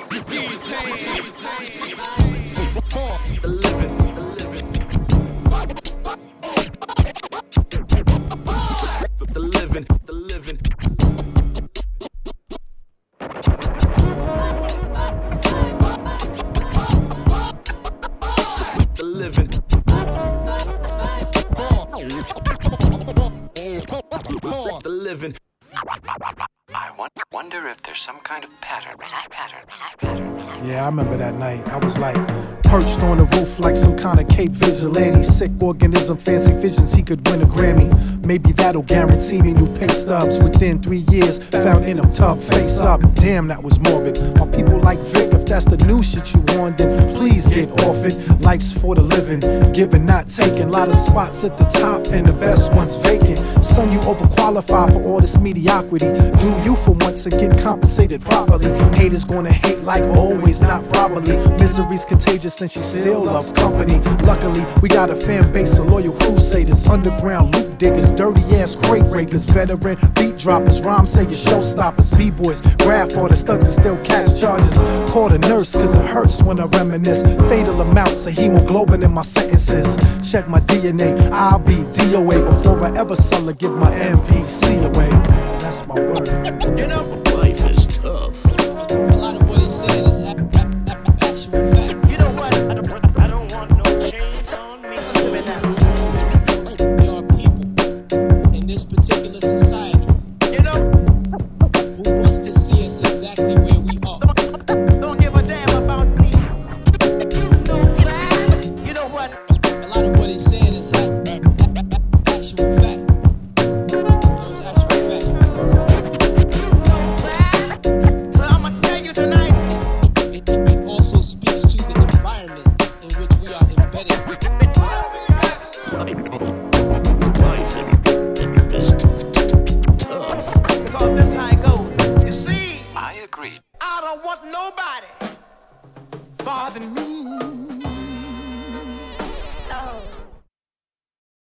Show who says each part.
Speaker 1: I wonder if there's some kind of pattern.
Speaker 2: Yeah, I remember that night. I was like perched on the roof like some kind of Cape vigilante. Sick organism, fancy visions, he could win a Grammy. Maybe that'll guarantee me new pay stubs within 3 years. Found in a tub, face up. Damn, that was morbid. Are people like Vic? If that's the new shit you want, then please get off it. Life's for the living, giving, not taking. Lot of spots at the top and the best ones vacant. Son, you overqualified for all this mediocrity. Do you for once and get compensated properly. Haters gonna hate like always, not properly. Misery's contagious and she still loves company. Luckily, we got a fan base of loyal crusaders, underground loot diggers, dirty ass crate rakers, veteran beat droppers, rhyme sayers, showstoppers, b-boys, graph artists, thugs and still catch charges. Call the nurse cause it hurts when I reminisce. Fatal amounts of hemoglobin in my sentences. Check my DNA, I'll be DOA before I ever sell or give my MPC away. That's my word.
Speaker 3: You know, life is tough.
Speaker 4: A lot of what he's saying is actual fact.
Speaker 3: You know what? I don't want no chains on me. Listen to me now.
Speaker 4: There are people in this particular society,
Speaker 3: You know,
Speaker 4: who wants to see us exactly where we are.
Speaker 3: don't give a damn about me. You know what?
Speaker 4: A lot of what he's saying is actual fact. Those actual facts.
Speaker 3: So I'm gonna tell you tonight.
Speaker 4: It also speaks to the environment in which we are embedded.
Speaker 3: Life is tough. Because this how it goes. You see,
Speaker 1: I agree.
Speaker 3: I don't want nobody bothering me.